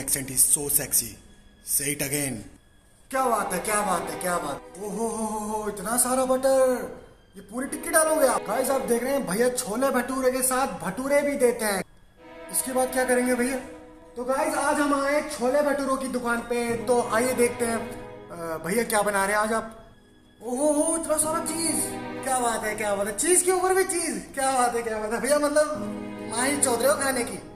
accent is so sexy. Say it again. क्या बात है, क्या बात है, क्या बात। ओहो हो, इतना सारा बटर, ये पूरी टिक्की डालोगे आप? गाइस आप देख रहे हैं भैया छोले भटूरे के साथ भटूरे भी देते हैं। इसके बाद क्या करेंगे भैया? तो गाइस आज हम आए छोले भटूरों की दुकान पे, तो आइए देखते हैं भैया क्या बना रहे हैं आज आप। ओहो हो, इतना सारा चीज, क्या बात है, क्या बात है, चीज के ऊपर भी चीज, क्या बात है, क्या बात है भैया, मतलब माही चौधरी हो खाने की।